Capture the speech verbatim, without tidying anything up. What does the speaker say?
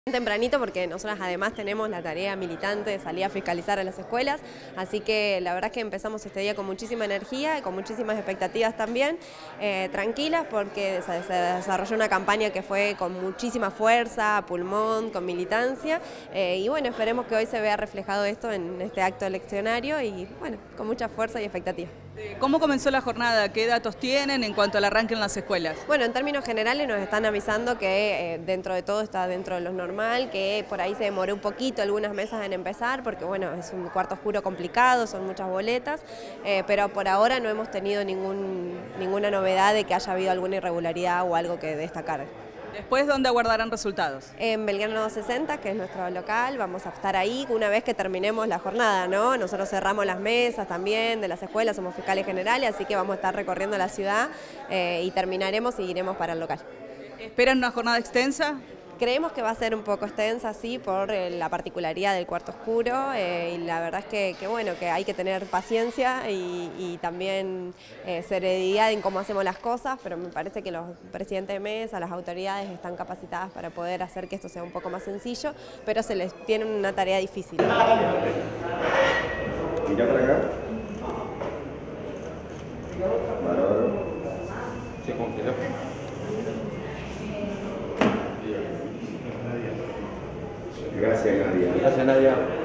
Tempranito porque nosotros además tenemos la tarea militante de salir a fiscalizar a las escuelas, así que la verdad es que empezamos este día con muchísima energía y con muchísimas expectativas también, eh, tranquilas porque se, se desarrolló una campaña que fue con muchísima fuerza, a pulmón, con militancia, eh, y bueno, esperemos que hoy se vea reflejado esto en este acto eleccionario y bueno, con mucha fuerza y expectativa. ¿Cómo comenzó la jornada? ¿Qué datos tienen en cuanto al arranque en las escuelas? Bueno, en términos generales nos están avisando que eh, dentro de todo está dentro de lo normal, que por ahí se demoró un poquito algunas mesas en empezar, porque bueno, es un cuarto oscuro complicado, son muchas boletas, eh, pero por ahora no hemos tenido ningún, ninguna novedad de que haya habido alguna irregularidad o algo que destacar. Después, ¿dónde aguardarán resultados? En Belgrano doscientos sesenta, que es nuestro local, vamos a estar ahí una vez que terminemos la jornada, ¿no? Nosotros cerramos las mesas también de las escuelas, somos fiscales generales, así que vamos a estar recorriendo la ciudad eh, y terminaremos y iremos para el local. ¿Esperan una jornada extensa? Creemos que va a ser un poco extensa, sí, por eh, la particularidad del cuarto oscuro eh, y la verdad es que, que, bueno, que hay que tener paciencia y, y también eh, serenidad en cómo hacemos las cosas, pero me parece que los presidentes de mesa, las autoridades están capacitadas para poder hacer que esto sea un poco más sencillo, pero se les tiene una tarea difícil. Mira para acá. Bárbaro. Sí, con teléfono. Gracias, Nadia. Gracias, Nadia.